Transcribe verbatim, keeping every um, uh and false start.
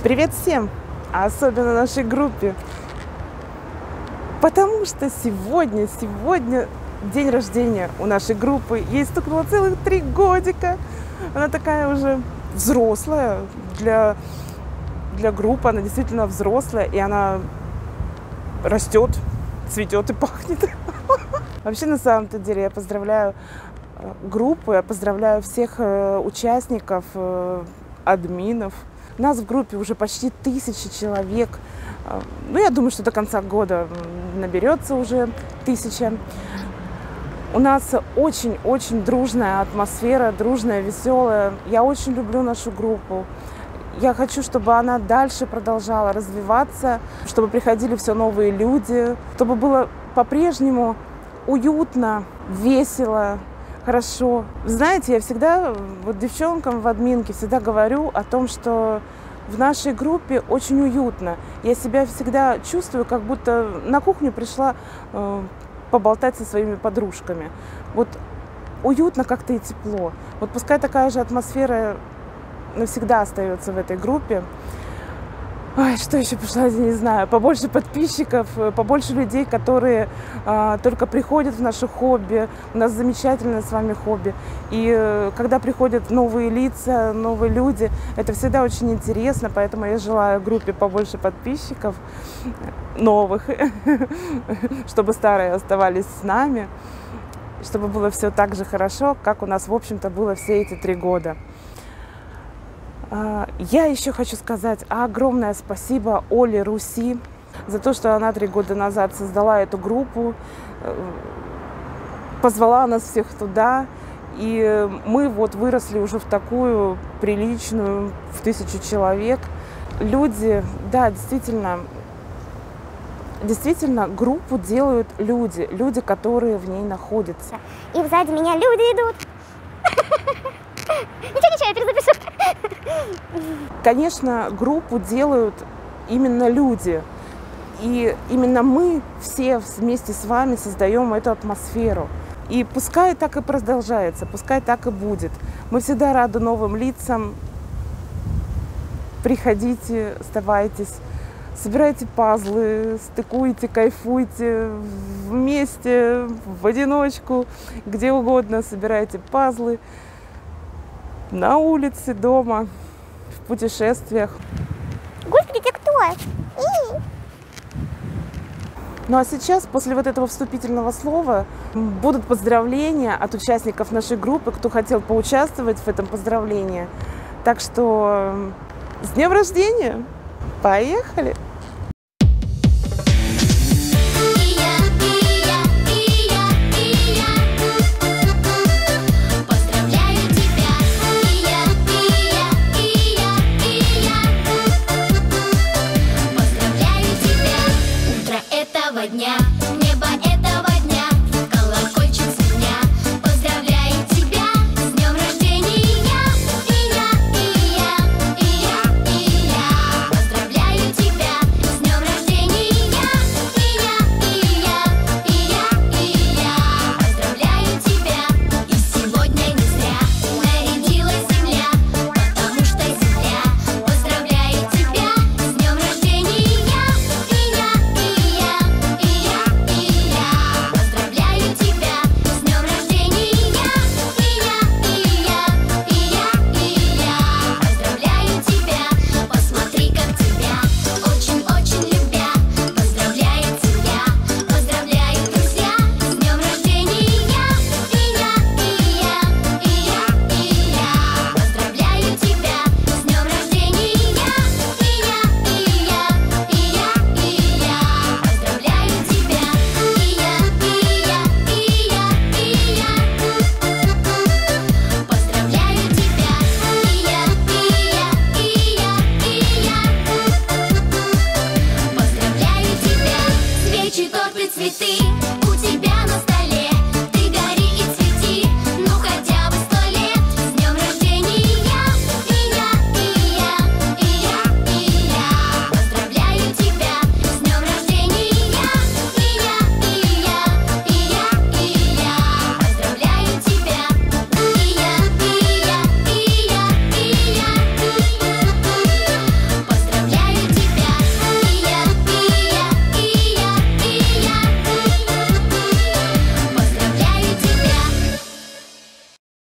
Привет всем, а особенно нашей группе, потому что сегодня, сегодня день рождения у нашей группы. Ей стукнуло целых три годика. Она такая уже взрослая для, для группы, она действительно взрослая, и она растет, цветет и пахнет. Вообще, на самом-то деле, я поздравляю группу, я поздравляю всех участников, админов. Нас в группе уже почти тысяча человек. Ну, я думаю, что до конца года наберется уже тысяча. У нас очень-очень дружная атмосфера, дружная, веселая. Я очень люблю нашу группу. Я хочу, чтобы она дальше продолжала развиваться, чтобы приходили все новые люди, чтобы было по-прежнему уютно, весело, хорошо. Знаете, я всегда вот девчонкам в админке всегда говорю о том, что в нашей группе очень уютно. Я себя всегда чувствую, как будто на кухню пришла э, поболтать со своими подружками. Вот уютно как-то и тепло. Вот пускай такая же атмосфера навсегда остается в этой группе. Ой, что еще пожелать, я не знаю. Побольше подписчиков, побольше людей, которые а, только приходят в наше хобби. У нас замечательное с вами хобби. И а, когда приходят новые лица, новые люди, это всегда очень интересно. Поэтому я желаю группе побольше подписчиков новых, чтобы старые оставались с нами, чтобы было все так же хорошо, как у нас, в общем-то, было все эти три года. Я еще хочу сказать огромное спасибо Оле Руси за то, что она три года назад создала эту группу, позвала нас всех туда, и мы вот выросли уже в такую приличную, в тысячу человек. Люди, да, действительно, действительно, группу делают люди, люди, которые в ней находятся. И сзади меня люди идут. Ничего, ничего, я перезапишу. Конечно, группу делают именно люди. И именно мы все вместе с вами создаем эту атмосферу. И пускай так и продолжается, пускай так и будет. Мы всегда рады новым лицам. Приходите, оставайтесь, собирайте пазлы, стыкуйте, кайфуйте вместе, в одиночку, где угодно собирайте пазлы. На улице, дома, в путешествиях. Господи, ты кто? Ну а сейчас, после вот этого вступительного слова, будут поздравления от участников нашей группы, кто хотел поучаствовать в этом поздравлении. Так что с днем рождения! Поехали!